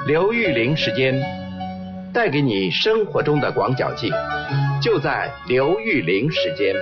刘玉玲时间，带给你生活中的广角镜，就在刘玉玲时间。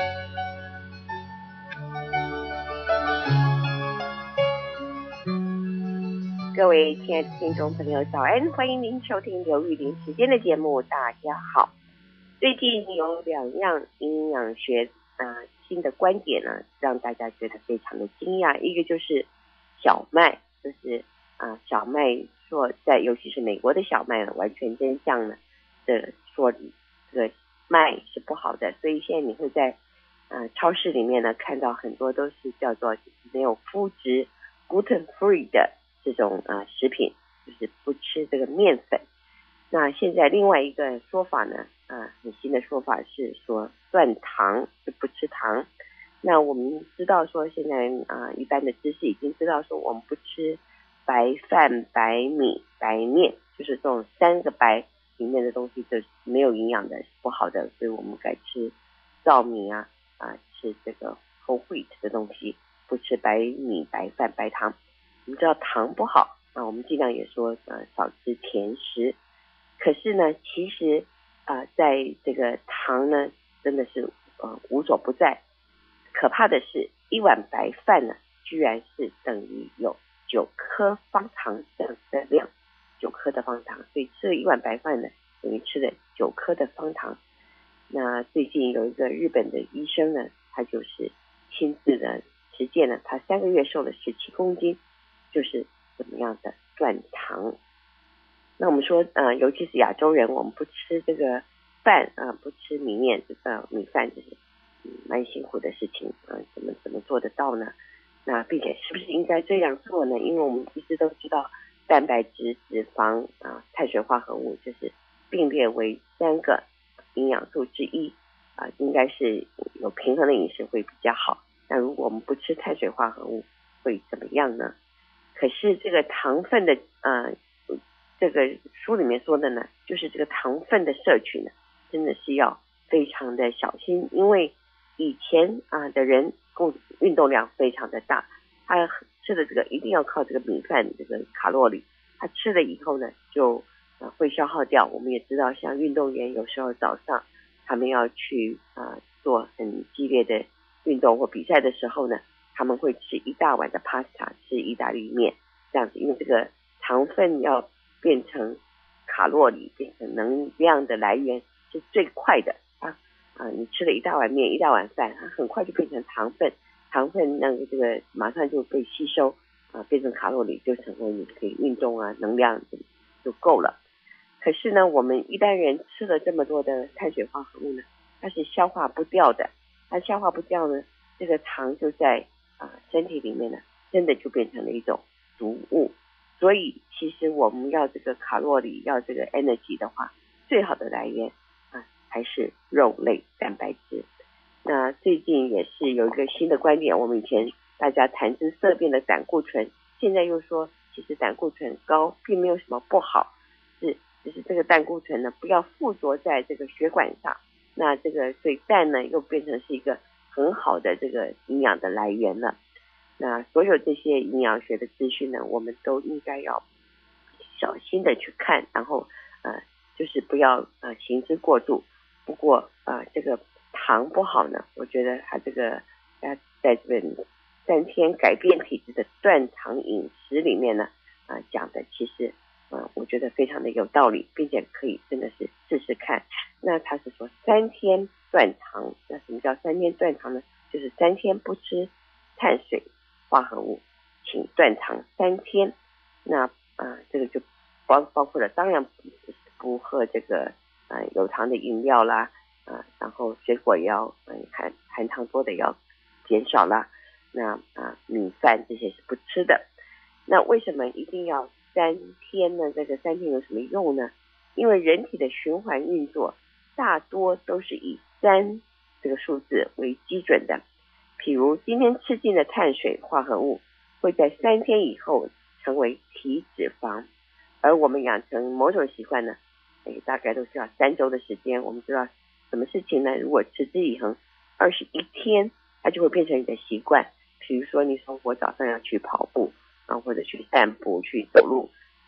各位亲爱的听众朋友早安，欢迎您收听刘玉玲时间的节目。大家好，最近有2样营养学新的观点呢，让大家觉得非常的惊讶。一个就是小麦，就是小麦说在尤其是美国的小麦呢，完全真相呢的说这个麦是不好的，所以现在你会在超市里面呢看到很多都是叫做没有麸质 gluten free 的这种食品，就是不吃这个面粉。那现在另外一个说法呢很新的说法是说断糖，就不吃糖。那我们知道说现在一般的知识已经知道说我们不吃白饭、白米、白面，就是这种3个白里面的东西就是没有营养的，是不好的，所以我们改吃糙米吃这个 whole wheat 的东西，不吃白米、白饭、白糖。我们知道糖不好，我们尽量也说少吃甜食。可是呢，其实在这个糖呢，真的是无所不在。可怕的是，一碗白饭呢，居然是等于有9颗方糖这样的量，9颗的方糖，所以吃了一碗白饭呢，等于吃了9颗的方糖。那最近有一个日本的医生呢，他就是亲自的实践了，他3个月瘦了17公斤，就是怎么样的断糖。那我们说尤其是亚洲人，我们不吃这个饭不吃米面，米饭就是蛮辛苦的事情怎么做得到呢？那并且是不是应该这样做呢？因为我们一直都知道蛋白质、脂肪碳水化合物就是并列为3个营养素之一应该是有平衡的饮食会比较好。那如果我们不吃碳水化合物会怎么样呢？可是这个糖分的这个书里面说的呢，就是这个糖分的摄取呢，真的是要非常的小心。因为以前的人运动量非常的大，他吃的这个一定要靠这个米饭这个卡路里，他吃了以后呢就会消耗掉。我们也知道像运动员有时候早上他们要去做很激烈的运动或比赛的时候呢，他们会吃一大碗的 pasta， 吃意大利面这样子，因为这个糖分要变成卡路里，变成能量的来源是最快的你吃了一大碗面、一大碗饭，它很快就变成糖分，糖分那个这个马上就被吸收变成卡路里，就成为你可以运动能量就够了。可是呢，我们一般人吃了这么多的碳水化合物呢，它是消化不掉的，它消化不掉呢，这个糖就在身体里面呢，真的就变成了一种毒物。所以其实我们要这个卡路里，要这个 energy 的话，最好的来源还是肉类蛋白质。那最近也是有一个新的观点，我们以前大家谈之色变的胆固醇，现在又说其实胆固醇高并没有什么不好，只是这个胆固醇呢不要附着在这个血管上。那这个所以蛋呢又变成是一个很好的这个营养的来源了。那所有这些营养学的资讯呢，我们都应该要小心的去看，然后就是不要行之过度。不过这个糖不好呢，我觉得它这个在这本3天改变体质的断糖饮食里面呢讲的其实我觉得非常的有道理，并且可以真的是试试看。那他是说3天断糖，那什么叫3天断糖呢？就是3天不吃碳水化合物，请断糖3天。那这个就包括了，当然不喝这个有糖的饮料啦然后水果也要含糖多的要减少啦。那米饭这些是不吃的。那为什么一定要3天呢？这个3天有什么用呢？因为人体的循环运作大多都是以3这个数字为基准的。譬如今天吃进的碳水化合物会在3天以后成为体脂肪，而我们养成某种习惯呢大概都需要3周的时间。我们知道什么事情呢？如果持之以恒21天，它就会变成你的习惯。比如说你说我早上要去跑步或者去散步去走路，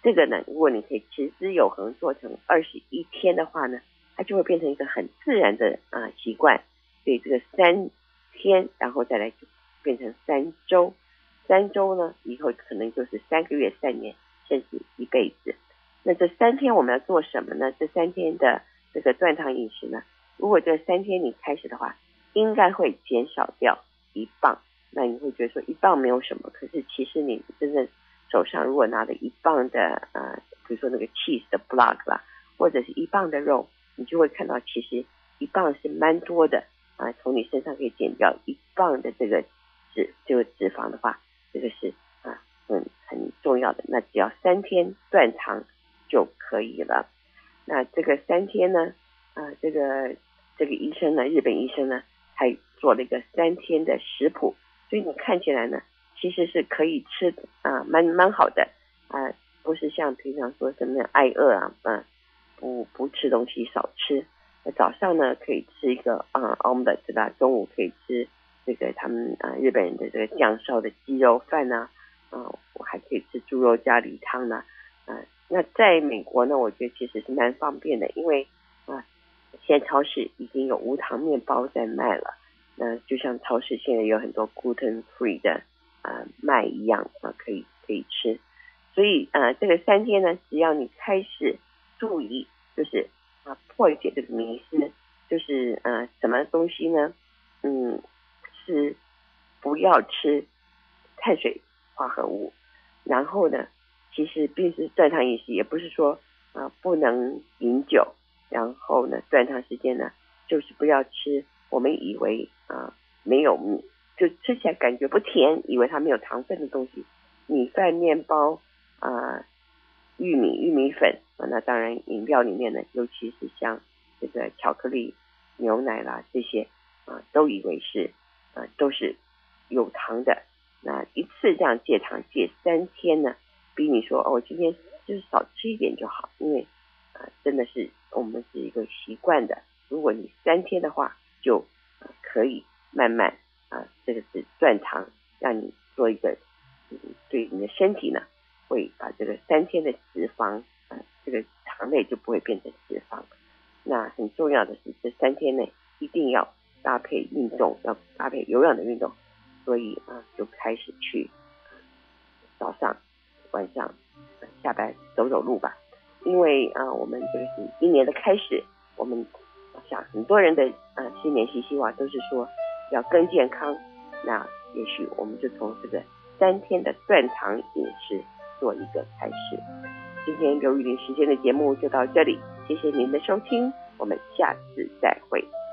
这个呢，如果你可以持之有恒做成21天的话呢，它就会变成一个很自然的习惯。所以这个3天，然后再来就变成3周，3周呢以后可能就是3个月、3年，甚至一辈子。那这3天我们要做什么呢？这3天的这个断糖饮食呢，如果这3天你开始的话，应该会减少掉1磅。那你会觉得说1磅没有什么，可是其实你真正手上如果拿了1磅的比如说那个 cheese 的 block 啦，或者是1磅的肉，你就会看到其实1磅是蛮多的从你身上可以减掉1磅的这个脂肪的话，这个是很重要的。那只要3天断糖就可以了。那这个3天呢这个医生呢，日本医生呢还做了一个3天的食谱，所以你看起来呢其实是可以吃的蛮好的不是像平常说什么挨饿不吃东西少吃。早上呢可以吃一个omelette 对吧？中午可以吃这个他们日本人的这个酱烧的鸡肉饭我还可以吃猪肉咖喱汤那在美国呢，我觉得其实是蛮方便的，因为现在超市已经有无糖面包在卖了。那就像超市现在有很多 gluten free 的麦一样可以吃。所以这个3天呢，只要你开始注意，就是破解这个迷思，就是什么东西呢是不要吃碳水化合物。然后呢，其实并不是断糖饮食，也不是说不能饮酒，然后呢断糖时间呢就是不要吃我们以为没有就吃起来感觉不甜，以为它没有糖分的东西，米饭、面包玉米粉那当然饮料里面呢，尤其是像这个巧克力、牛奶啦这些都以为是都是有糖的。那一次这样戒糖戒3天呢，比你说我今天就是少吃一点就好，因为真的是我们是一个习惯的。如果你3天的话，就可以慢慢这个是断糖，让你做一个对你的身体呢会把这个3天的脂肪这个糖类就不会变成脂肪。那很重要的是这3天内一定要搭配运动，要搭配有氧的运动。所以就开始去早上晚上下班走走路吧。因为我们这个是一年的开始，我们想很多人的新年新希望都是说要更健康。那也许我们就从这个3天的断糖饮食做一个开始。今天刘玉玲时间的节目就到这里，谢谢您的收听，我们下次再会。